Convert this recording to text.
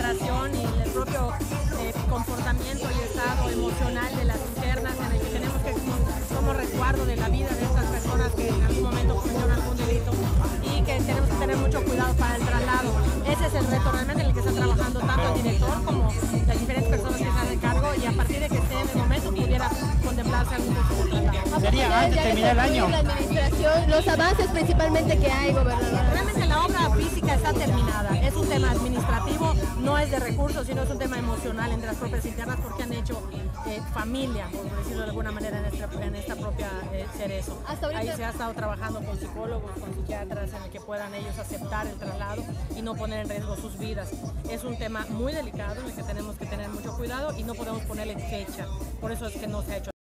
preparación y el propio comportamiento y estado emocional de las internas, en el que tenemos que, como resguardo de la vida de estas personas que en algún momento cometieron algún delito, y que tenemos que tener mucho cuidado para el traslado. Ese es el reto realmente en el que está trabajando tanto el director como las diferentes personas que están de cargo, y a partir de que esté en el momento pudiera contemplarse algún tipo de traslado. Sería antes de terminar el año. La administración, los avances principalmente que hay, gobernador. Realmente la obra física está terminada, es un tema administrativo, no es de recursos, sino es un tema emocional entre las propias internas, porque han hecho familia, por decirlo de alguna manera, en esta propia Cerezo. Ahí se ha estado trabajando con psicólogos, con psiquiatras, en el que puedan ellos aceptar el traslado y no poner en riesgo sus vidas. Es un tema muy delicado en el que tenemos que tener mucho cuidado y no podemos ponerle fecha, por eso es que no se ha hecho.